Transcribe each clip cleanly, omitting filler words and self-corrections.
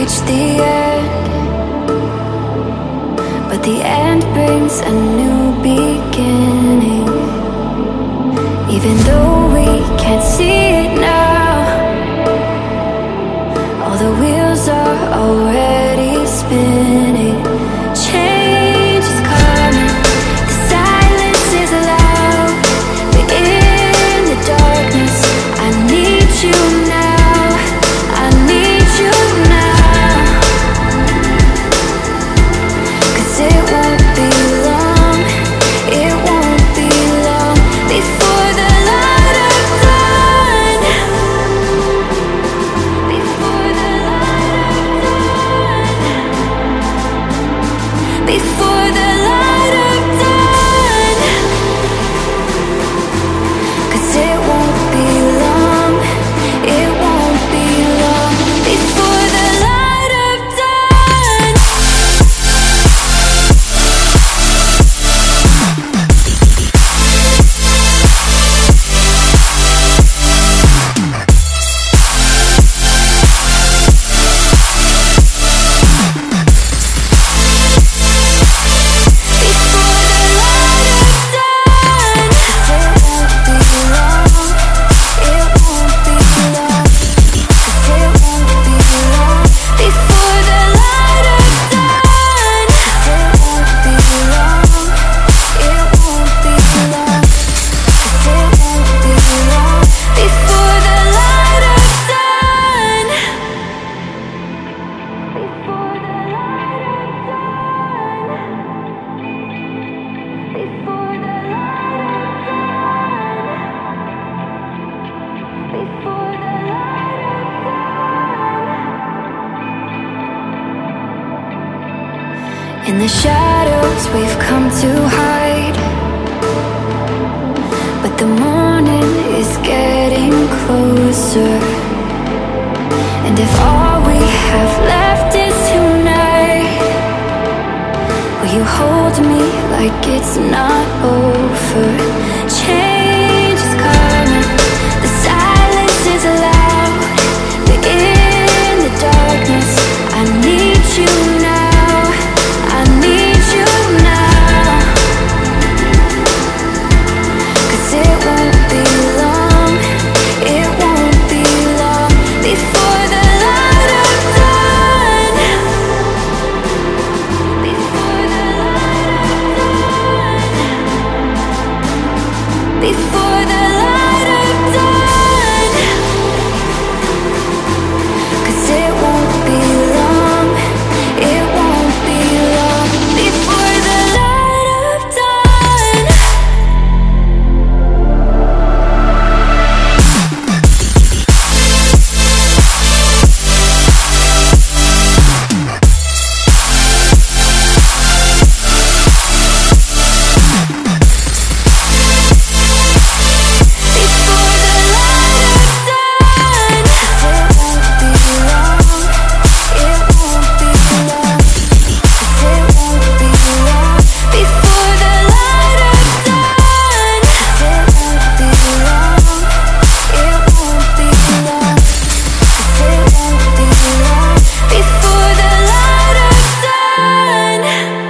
reach the end, but the end brings a new beginning. Even though we can't see it now, all the wheels are already spinning. Change is coming, the silence is loud, but in the darkness I need you now, I need you now. 'Cause it won't be long, it won't be long before the light of dawn, before the light of dawn, before the light of dawn. 'Cause it won't be long, it won't be long before the light of dawn. In the shadows we've come to hide, but the morning is getting closer. And if all we have left is tonight, will you hold me like it's not over? Change is coming, the silence is loud, but in the darkness I need you now, I need you now. 'Cause it won't be long, it won't be long before the light of dawn, before the light of dawn, before the light of dawn. 'Cause it won't be long, it won't be long before the light of dawn. Before the light of dawn. 'Cause it won't be long, it won't be long. 'Cause it won't be long before the light of dawn. 'Cause it won't be long, it won't be long. 'Cause it won't be long before the light of dawn.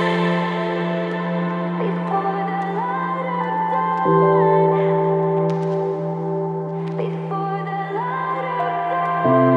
Before the light of dawn. Before the light of dawn.